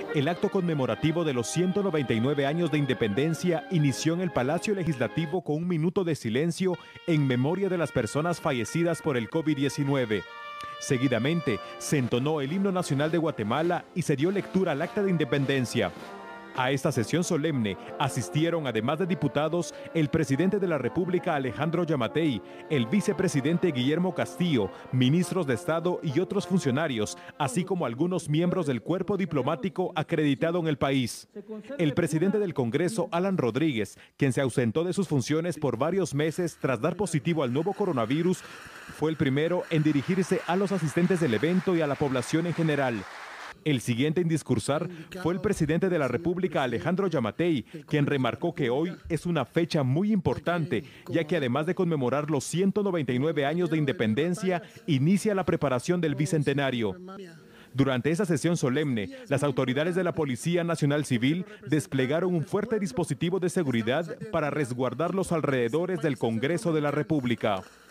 El acto conmemorativo de los 199 años de independencia inició en el Palacio Legislativo con un minuto de silencio en memoria de las personas fallecidas por el COVID-19. Seguidamente, se entonó el himno nacional de Guatemala y se dio lectura al acta de independencia. A esta sesión solemne asistieron, además de diputados, el presidente de la República Alejandro Yamatei, el vicepresidente Guillermo Castillo, ministros de Estado y otros funcionarios, así como algunos miembros del cuerpo diplomático acreditado en el país. El presidente del Congreso, Alan Rodríguez, quien se ausentó de sus funciones por varios meses tras dar positivo al nuevo coronavirus, fue el primero en dirigirse a los asistentes del evento y a la población en general. El siguiente en discursar fue el presidente de la República, Alejandro Yamatei, quien remarcó que hoy es una fecha muy importante, ya que además de conmemorar los 199 años de independencia, inicia la preparación del bicentenario. Durante esa sesión solemne, las autoridades de la Policía Nacional Civil desplegaron un fuerte dispositivo de seguridad para resguardar los alrededores del Congreso de la República.